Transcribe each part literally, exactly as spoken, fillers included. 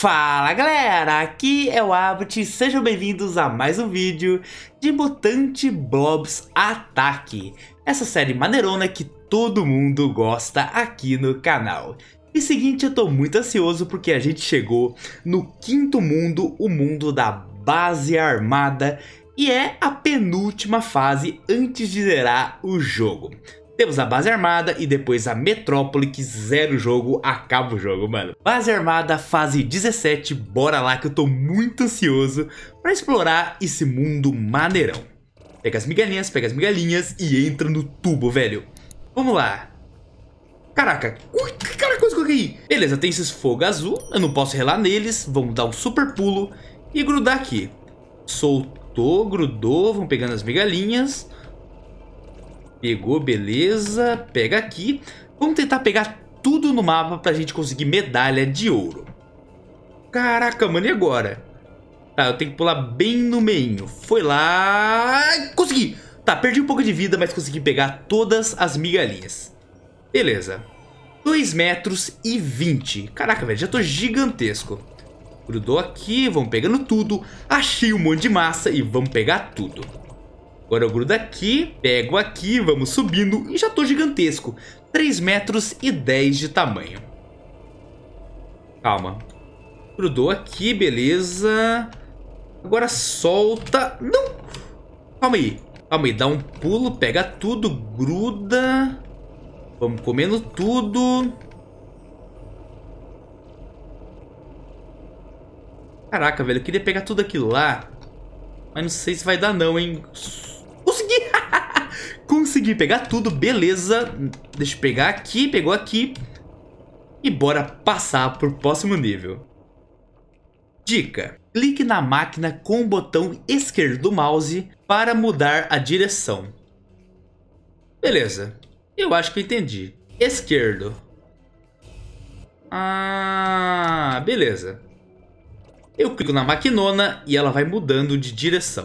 Fala galera, aqui é o Abbott, sejam bem-vindos a mais um vídeo de Mutante Blobs Ataque, essa série maneirona que todo mundo gosta aqui no canal. E seguinte, eu tô muito ansioso porque a gente chegou no quinto mundo, o mundo da base armada, e é a penúltima fase antes de zerar o jogo. Temos a base armada e depois a metrópole que zera o jogo, acaba o jogo, mano. Base armada, fase dezessete, bora lá que eu tô muito ansioso pra explorar esse mundo maneirão. Pega as migalhinhas, pega as migalhinhas e entra no tubo, velho. Vamos lá. Caraca, ui, que cara coisa que eu coloquei? Beleza, tem esses fogo azul, eu não posso relar neles, vamos dar um super pulo e grudar aqui. Soltou, grudou, vamos pegando as migalhinhas. Pegou, beleza. Pega aqui. Vamos tentar pegar tudo no mapa pra gente conseguir medalha de ouro. Caraca, mano, e agora? Tá, eu tenho que pular bem no meinho. Foi lá... Consegui! Tá, perdi um pouco de vida, mas consegui pegar todas as migalhinhas. Beleza. dois metros e vinte. Caraca, velho, já tô gigantesco. Grudou aqui, vamos pegando tudo. Achei um monte de massa e vamos pegar tudo. Agora eu grudo aqui, pego aqui, vamos subindo e já tô gigantesco. três metros e dez de tamanho. Calma. Grudou aqui, beleza. Agora solta. Não! Calma aí. Calma aí, dá um pulo, pega tudo, gruda. Vamos comendo tudo. Caraca, velho, eu queria pegar tudo aquilo lá. Mas não sei se vai dar não, hein. Consegui! Consegui pegar tudo, beleza. Deixa eu pegar aqui, pegou aqui. E bora passar pro próximo nível. Dica: clique na máquina com o botão esquerdo do mouse para mudar a direção. Beleza, eu acho que eu entendi. Esquerdo. Ah, beleza. Eu clico na maquinona e ela vai mudando de direção.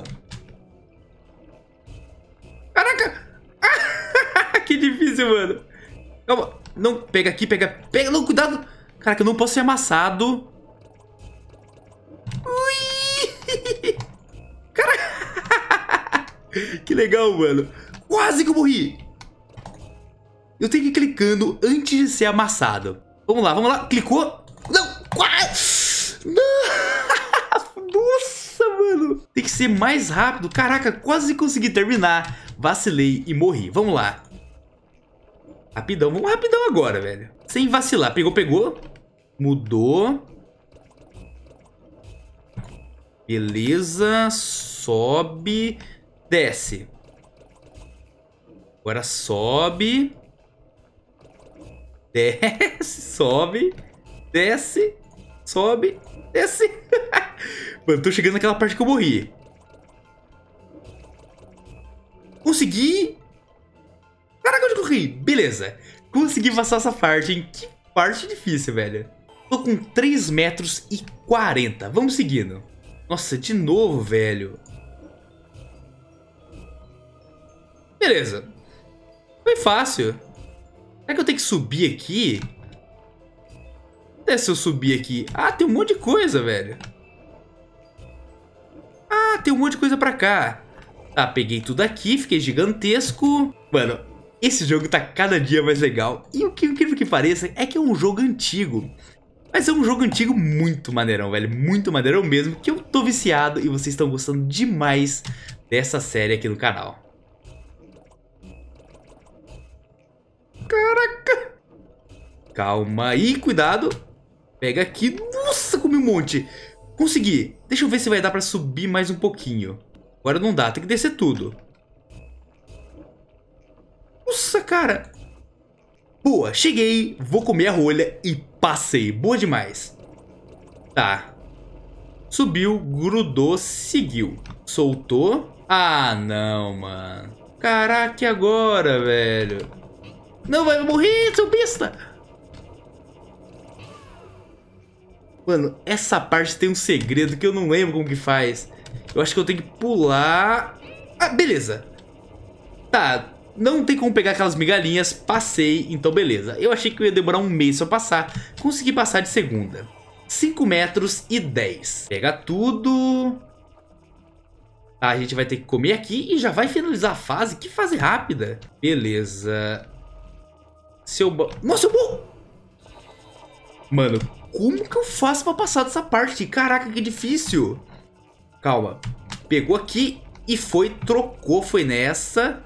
Caraca! Que difícil, mano. Calma. Não, pega aqui, pega... Pega, não, cuidado. Caraca, eu não posso ser amassado. Ui! Caraca! Que legal, mano. Quase que eu morri. Eu tenho que ir clicando antes de ser amassado. Vamos lá, vamos lá. Clicou. Não, quase. Não. Nossa, mano. Tem que ser mais rápido. Caraca, quase consegui terminar. Vacilei e morri. Vamos lá. Rapidão. Vamos rapidão agora, velho. Sem vacilar. Pegou, pegou. Mudou. Beleza. Sobe. Desce. Agora sobe. Desce. Sobe. Desce. Sobe. Desce. Mano, tô chegando naquela parte que eu morri. Consegui. Caraca, onde eu corri? Beleza. Consegui passar essa parte, hein? Que parte difícil, velho. Tô com três metros e quarenta. Vamos seguindo. Nossa, de novo, velho. Beleza. Foi fácil. Será que eu tenho que subir aqui? É, se eu subir aqui. Ah, tem um monte de coisa, velho. Ah, tem um monte de coisa pra cá. Tá, peguei tudo aqui, fiquei gigantesco. Mano, esse jogo tá cada dia mais legal. E o que incrível que pareça é que é um jogo antigo. Mas é um jogo antigo muito maneirão, velho. Muito maneirão mesmo, que eu tô viciado e vocês estão gostando demais dessa série aqui no canal. Caraca! Calma aí, cuidado. Pega aqui. Nossa, comi um monte. Consegui. Deixa eu ver se vai dar pra subir mais um pouquinho. Agora não dá, tem que descer tudo. Nossa, cara. Boa, cheguei. Vou comer a rolha e passei. Boa demais. Tá. Subiu, grudou, seguiu. Soltou. Ah, não, mano. Caraca, e agora, velho? Não, vai morrer, seu besta. Mano, essa parte tem um segredo que eu não lembro como que faz. Eu acho que eu tenho que pular... Ah, beleza. Tá, não tem como pegar aquelas migalhinhas. Passei, então beleza. Eu achei que eu ia demorar um mês pra passar. Consegui passar de segunda. cinco metros e dez. Pega tudo. Tá, a gente vai ter que comer aqui e já vai finalizar a fase. Que fase rápida. Beleza. Seu... Nossa, eu morro! Mano, como que eu faço pra passar dessa parte? Caraca, que difícil. Calma. Pegou aqui e foi, trocou, foi nessa.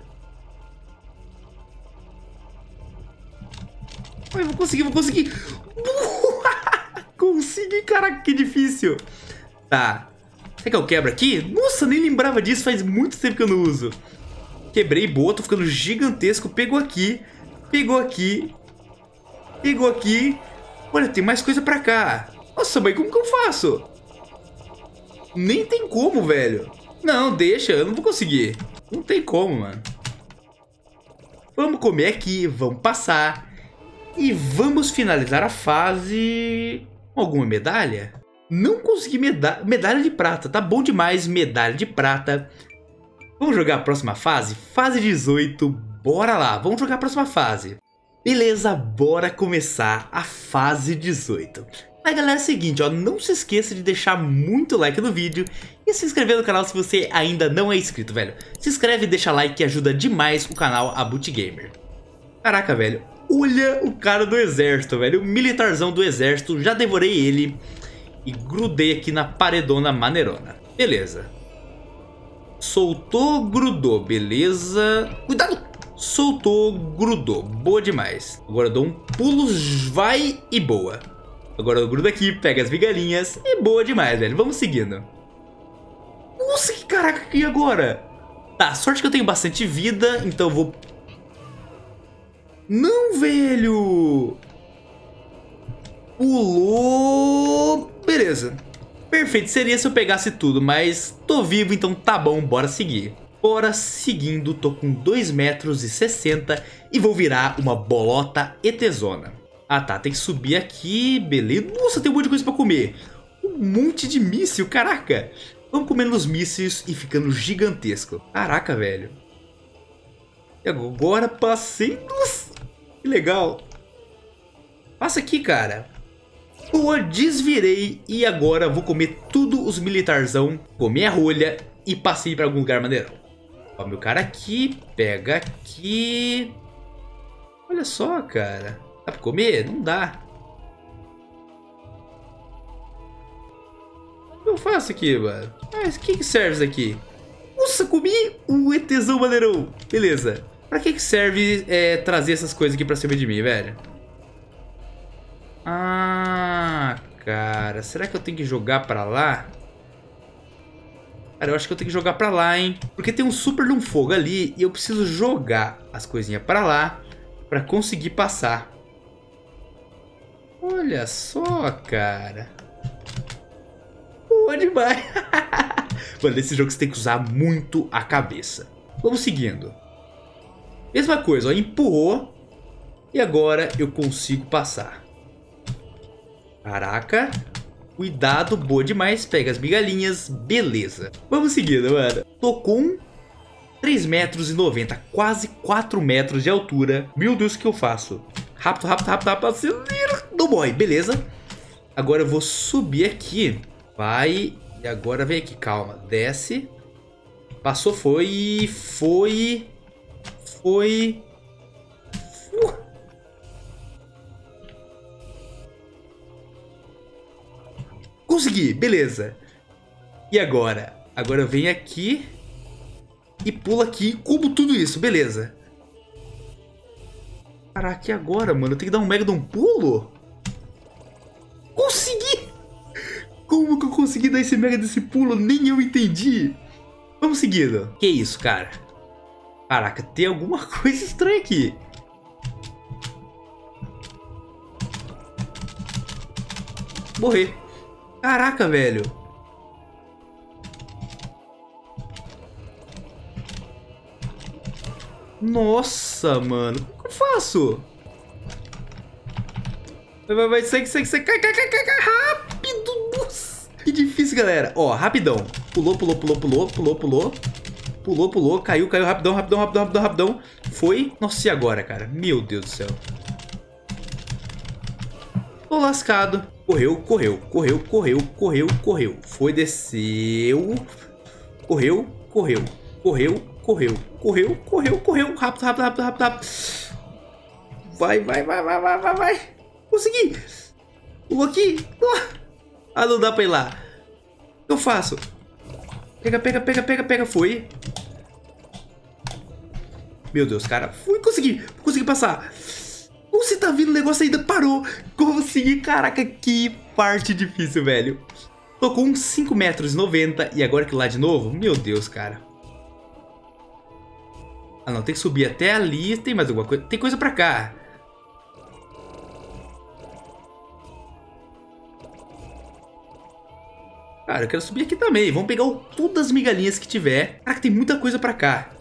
Ai, vou conseguir, vou conseguir. Consegui, caraca, que difícil. Tá. Será que eu quebro aqui? Nossa, nem lembrava disso, faz muito tempo que eu não uso. Quebrei, boa, tô ficando gigantesco. Pegou aqui, pegou aqui, pegou aqui. Olha, tem mais coisa pra cá. Nossa, mas como que eu faço? Nem tem como, velho. Não, deixa, eu não vou conseguir. Não tem como, mano. Vamos comer aqui, vamos passar. E vamos finalizar a fase... com alguma medalha? Não consegui meda medalha de prata. Tá bom demais, medalha de prata. Vamos jogar a próxima fase? Fase dezoito. Bora lá, vamos jogar a próxima fase. Beleza, bora começar a fase dezoito. Mas galera, é o seguinte, ó, não se esqueça de deixar muito like no vídeo e se inscrever no canal se você ainda não é inscrito, velho. Se inscreve e deixa like que ajuda demais o canal AbutiGamer. Caraca, velho, olha o cara do exército, velho, o militarzão do exército, já devorei ele e grudei aqui na paredona maneirona. Beleza. Soltou, grudou, beleza. Cuidado! Soltou, grudou, boa demais. Agora eu dou um pulo, vai e boa. Agora eu grudo aqui, pega as migalhinhas e boa demais, velho. Vamos seguindo. Nossa, que caraca, e agora? Tá, sorte que eu tenho bastante vida, então eu vou... Não, velho! Pulou... Beleza. Perfeito, seria se eu pegasse tudo, mas tô vivo, então tá bom, bora seguir. Bora seguindo, tô com dois metros e sessenta e vou virar uma bolota etezona. Ah tá, tem que subir aqui, beleza. Nossa, tem um monte de coisa pra comer. Um monte de míssil, caraca. Vamos comendo os mísseis e ficando gigantesco. Caraca, velho. E agora passei. Nossa, que legal. Passa aqui, cara. Boa, desvirei e agora vou comer tudo os militarzão, comer a rolha e passei pra algum lugar maneirão. Ó, meu cara aqui, pega aqui. Olha só, cara. Dá pra comer? Não dá. O que eu faço aqui, mano? Mas o que que serve isso aqui? Nossa, comi o ETzão maneirão. Beleza. Pra que que serve é, trazer essas coisas aqui pra cima de mim, velho? Ah, cara. Será que eu tenho que jogar pra lá? Cara, eu acho que eu tenho que jogar pra lá, hein? Porque tem um super de um fogo ali e eu preciso jogar as coisinhas pra lá pra conseguir passar. Olha só, cara. Boa demais. Mano, nesse jogo você tem que usar muito a cabeça. Vamos seguindo. Mesma coisa, ó. Empurrou. E agora eu consigo passar. Caraca. Cuidado, boa demais. Pega as migalhinhas, beleza. Vamos seguindo, mano. Tô com três metros e noventa, quase quatro metros de altura. Meu Deus, o que eu faço? Rápido, rápido, rápido, rápido. Acelera. Não morre, beleza. Agora eu vou subir aqui. Vai. E agora vem aqui, calma. Desce. Passou, foi. Foi. Foi. Uh. Consegui, beleza. E agora? Agora eu venho aqui e pulo aqui, como tudo isso, beleza. Caraca, e agora, mano? Eu tenho que dar um mega de um pulo? Consegui! Como que eu consegui dar esse mega desse pulo? Nem eu entendi. Vamos seguindo. Que isso, cara? Caraca, tem alguma coisa estranha aqui. Morrer. Caraca, velho. Nossa, mano. Como que eu faço? Vai, vai, vai. Segue, segue, segue. Cai, cai, cai, cai, cai. Rápido. Nossa. Que difícil, galera. Ó, rapidão. Pulou, pulou, pulou, pulou, pulou, pulou. Pulou, pulou. Caiu, caiu. Rapidão, rapidão, rapidão, rapidão, rapidão. Foi. Nossa, e agora, cara? Meu Deus do céu. Tô lascado. Correu, correu, correu, correu, correu, correu. Foi, desceu. Correu, correu, correu, correu, correu, correu, correu. Rápido, rápido, rápido, rápido, rápido. Vai, vai, vai, vai, vai, vai, vai. Consegui. Vou aqui. Ah, não dá pra ir lá. O que eu faço? Pega, pega, pega, pega, pega. Foi. Meu Deus, cara. Fui, consegui. Consegui passar. Você tá vendo o negócio ainda? Parou. Consegui. Caraca, que parte difícil, velho. Tô com uns cinco metros e noventa. E agora que lá de novo? Meu Deus, cara. Ah, não. Tem que subir até ali. Tem mais alguma coisa? Tem coisa pra cá. Cara, eu quero subir aqui também. Vamos pegar o, todas as migalhinhas que tiver. Caraca, tem muita coisa pra cá.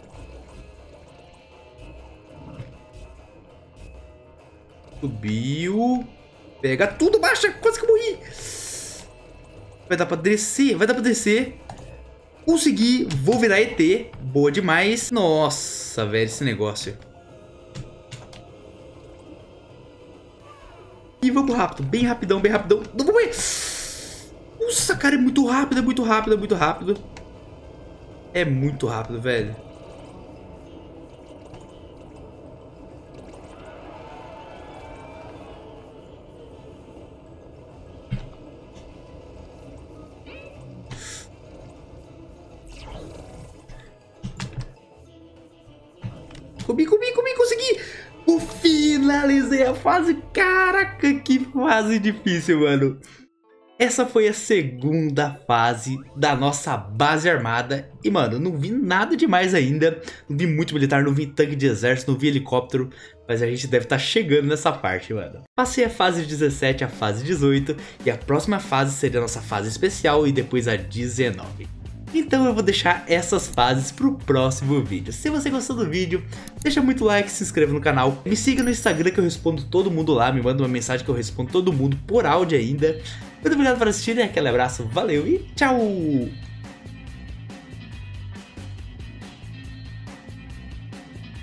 Subiu. Pega tudo, baixa. Quase que eu morri. Vai dar pra descer. Vai dar pra descer. Consegui. Vou virar E T. Boa demais. Nossa, velho, esse negócio. E vamos rápido. Bem rapidão, bem rapidão. Não vou morrer. Nossa, cara, é muito rápido, é muito rápido, é muito rápido. É muito rápido, velho. Comi, comi, comi, consegui! Eu finalizei a fase. Caraca, que fase difícil, mano. Essa foi a segunda fase da nossa base armada. E, mano, não vi nada demais ainda. Não vi muito militar, não vi tanque de exército, não vi helicóptero. Mas a gente deve estar chegando nessa parte, mano. Passei a fase dezessete, a fase dezoito. E a próxima fase seria a nossa fase especial e depois a dezenove. Então eu vou deixar essas fases pro próximo vídeo. Se você gostou do vídeo, deixa muito like, se inscreva no canal. Me siga no Instagram que eu respondo todo mundo lá. Me manda uma mensagem que eu respondo todo mundo por áudio ainda. Muito obrigado por assistirem, aquele abraço, valeu e tchau!